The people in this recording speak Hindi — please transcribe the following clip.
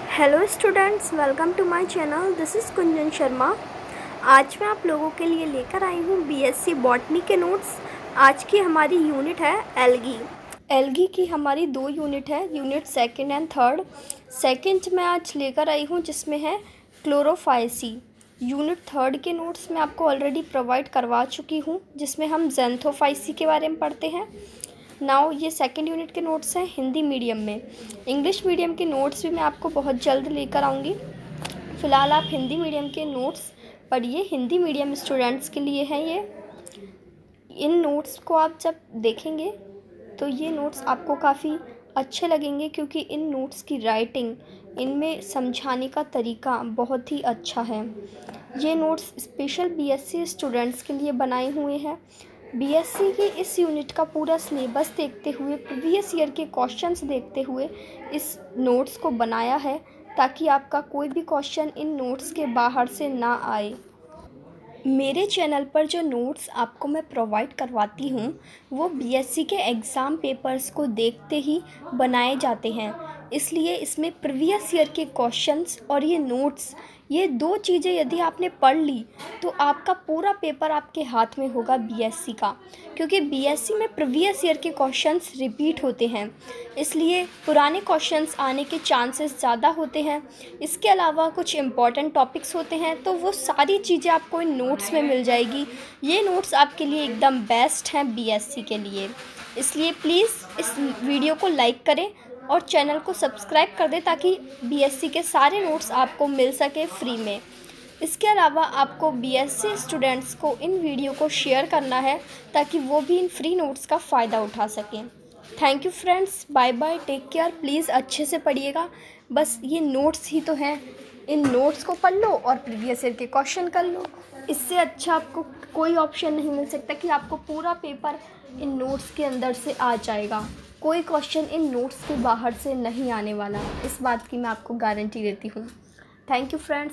Hello students, welcome to my channel. This is Kunjan Sharma. आज मैं आप लोगों के लिए लेकर आई हूँ बीएससी बॉटनी के नोट्स। आज की हमारी यूनिट है एल्गी। एल्गी की हमारी 2 यूनिट है, unit second and third. Second में आज लेकर आई हूँ जिसमें है क्लोरोफाइसी। यूनिट थर्ड के नोट्स मैं आपको ऑलरेडी प्रोवाइड करवा चुकी हूँ, जिसमें हम ज़ैंथोफाइसी के बारे में पढ़ते हैं। नाउ ये सेकंड यूनिट के नोट्स हैं हिंदी मीडियम में। इंग्लिश मीडियम के नोट्स भी मैं आपको बहुत जल्द लेकर आऊँगी। फ़िलहाल आप हिंदी मीडियम के नोट्स पढ़िए, हिंदी मीडियम स्टूडेंट्स के लिए हैं ये। इन नोट्स को आप जब देखेंगे तो ये नोट्स आपको काफ़ी अच्छे लगेंगे, क्योंकि इन नोट्स की राइटिंग, इनमें समझाने का तरीका बहुत ही अच्छा है। ये नोट्स स्पेशल बीएससी स्टूडेंट्स के लिए बनाए हुए हैं। बीएससी की इस यूनिट का पूरा सिलेबस देखते हुए, प्रीवियस ईयर के क्वेश्चंस देखते हुए इस नोट्स को बनाया है, ताकि आपका कोई भी क्वेश्चन इन नोट्स के बाहर से ना आए। मेरे चैनल पर जो नोट्स आपको मैं प्रोवाइड करवाती हूँ वो बीएससी के एग्ज़ाम पेपर्स को देखते ही बनाए जाते हैं, इसलिए इसमें प्रीवियस ईयर के क्वेश्चंस और ये नोट्स, ये 2 चीज़ें यदि आपने पढ़ ली तो आपका पूरा पेपर आपके हाथ में होगा बीएससी का, क्योंकि बीएससी में प्रीवियस ईयर के क्वेश्चंस रिपीट होते हैं, इसलिए पुराने क्वेश्चंस आने के चांसेस ज़्यादा होते हैं। इसके अलावा कुछ इम्पॉर्टेंट टॉपिक्स होते हैं, तो वो सारी चीज़ें आपको इन नोट्स में मिल जाएगी। ये नोट्स आपके लिए एकदम बेस्ट हैं बीएससी के लिए, इसलिए प्लीज़ इस वीडियो को लाइक करें और चैनल को सब्सक्राइब कर दें, ताकि बीएससी के सारे नोट्स आपको मिल सके फ्री में। इसके अलावा आपको बीएससी स्टूडेंट्स को इन वीडियो को शेयर करना है, ताकि वो भी इन फ्री नोट्स का फ़ायदा उठा सकें। Thank you friends, bye bye, take care. Please अच्छे से पढ़िएगा। बस ये नोट्स ही तो हैं, इन नोट्स को पढ़ लो और प्रीवियस ईयर के क्वेश्चन कर लो। इससे अच्छा आपको कोई ऑप्शन नहीं मिल सकता कि आपको पूरा पेपर इन नोट्स के अंदर से आ जाएगा। कोई क्वेश्चन इन नोट्स के बाहर से नहीं आने वाला, इस बात की मैं आपको गारंटी देती हूँ। Thank you friends.